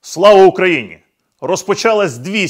Слава Україні! Розпочалась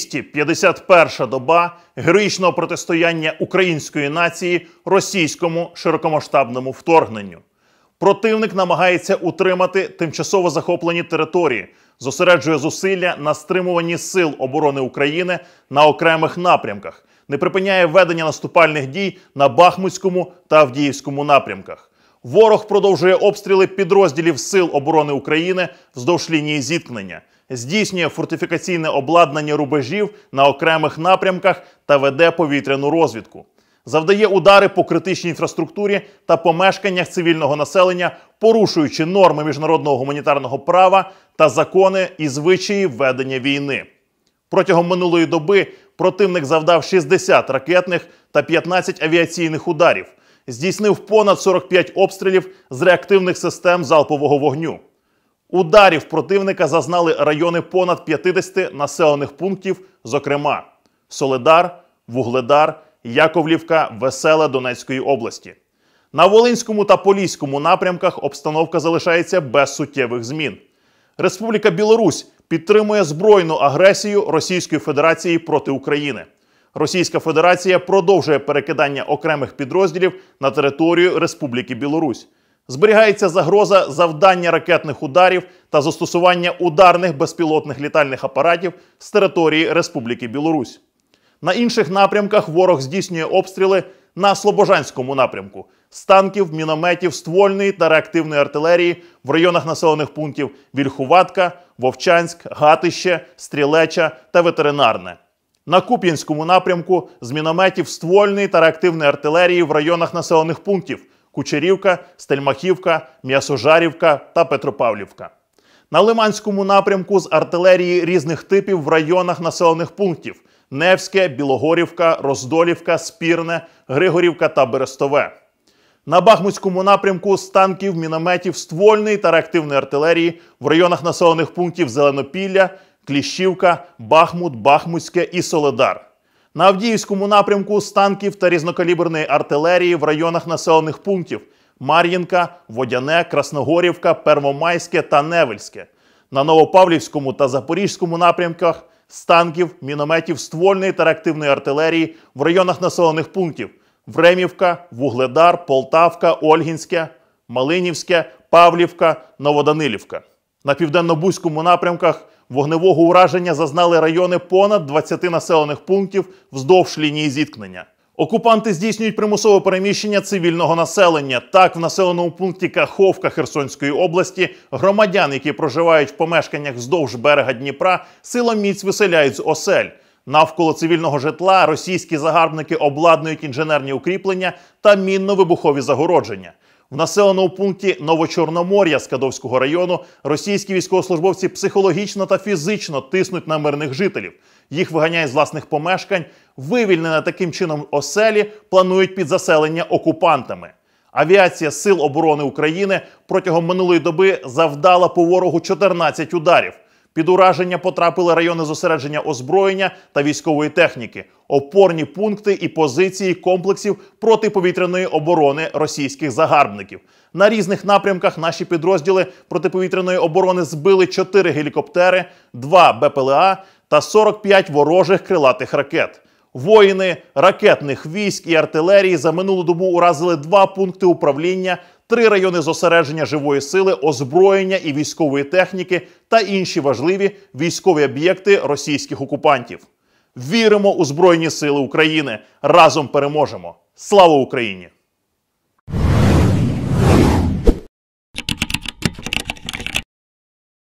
251-ша доба героїчного протистояння української нації російському широкомасштабному вторгненню. Противник намагається утримати тимчасово захоплені території, зосереджує зусилля на стримуванні сил оборони України на окремих напрямках, не припиняє ведення наступальних дій на Бахмутському та Авдіївському напрямках. Ворог продовжує обстріли підрозділів Сил оборони України вздовж лінії зіткнення, здійснює фортифікаційне обладнання рубежів на окремих напрямках та веде повітряну розвідку. Завдає удари по критичній інфраструктурі та помешканнях цивільного населення, порушуючи норми міжнародного гуманітарного права та закони і звичаї ведення війни. Протягом минулої доби противник завдав 60 ракетних та 15 авіаційних ударів, здійснив понад 45 обстрілів з реактивних систем залпового вогню. Ударів противника зазнали райони понад 50 населених пунктів, зокрема Солидар, Вугледар, Яковлівка, Веселе Донецької області. На Волинському та Поліському напрямках обстановка залишається без суттєвих змін. Республіка Білорусь підтримує збройну агресію Російської Федерації проти України. Російська Федерація продовжує перекидання окремих підрозділів на територію Республіки Білорусь. Зберігається загроза завдання ракетних ударів та застосування ударних безпілотних літальних апаратів з території Республіки Білорусь. На інших напрямках ворог здійснює обстріли на Слобожанському напрямку з танків, мінометів, ствольної та реактивної артилерії в районах населених пунктів Вільхуватка, Вовчанськ, Гатище, Стрілеча та Ветеринарне. На Куп'янському напрямку з мінометів, ствольної та реактивної артилерії в районах населених пунктів Кучерівка, Стельмахівка, М'ясожарівка та Петропавлівка. На Лиманському напрямку з артилерії різних типів в районах населених пунктів Невське, Білогорівка, Роздолівка, Спірне, Григорівка та Берестове. На Бахмутському напрямку з танків, мінометів, ствольної та реактивної артилерії в районах населених пунктів Зеленопілля, Кліщівка, Бахмут, Бахмутське і Солидар. На Авдіївському напрямку з танків та різнокаліберної артилерії в районах населених пунктів Мар'їнка, Водяне, Красногорівка, Первомайське та Невельське. На Новопавлівському та Запорізькому напрямках з танків, мінометів, ствольної та реактивної артилерії в районах населених пунктів Времівка, Вугледар, Полтавка, Ольгінське, Малинівське, Павлівка, Новоданилівка. На Південно-Бузькому напрямках вогневого ураження зазнали райони понад 20 населених пунктів вздовж лінії зіткнення. Окупанти здійснюють примусове переміщення цивільного населення. Так, в населеному пункті Каховка Херсонської області громадян, які проживають в помешканнях вздовж берега Дніпра, силоміць виселяють з осель. Навколо цивільного житла російські загарбники обладнують інженерні укріплення та мінно-вибухові загородження. В населеному пункті Новочорномор'я Скадовського району російські військовослужбовці психологічно та фізично тиснуть на мирних жителів. Їх виганяють з власних помешкань, вивільнені таким чином оселі планують під заселення окупантами. Авіація Сил оборони України протягом минулої доби завдала по ворогу 14 ударів. Під ураження потрапили райони зосередження озброєння та військової техніки, опорні пункти і позиції комплексів протиповітряної оборони російських загарбників. На різних напрямках наші підрозділи протиповітряної оборони збили 4 гелікоптери, 2 БПЛА та 45 ворожих крилатих ракет. Воїни ракетних військ і артилерії за минулу добу уразили 2 пункти управління, 3 райони зосередження живої сили, озброєння і військової техніки та інші важливі військові об'єкти російських окупантів. Віримо у Збройні Сили України! Разом переможемо! Слава Україні!